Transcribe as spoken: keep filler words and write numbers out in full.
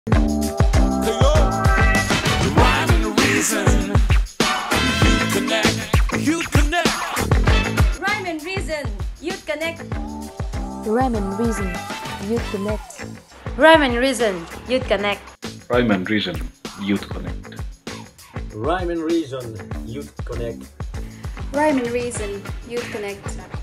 Rhyme and Reason, Youth Connect, Youth Connect. Rhyme and Reason, Youth Connect. Rhyme and Reason, Youth Connect. Rhyme and Reason, Youth Connect. Rhyme and Reason, Youth Connect. Rhyme and Reason, Youth Connect. Rhyme and Reason, Youth Connect.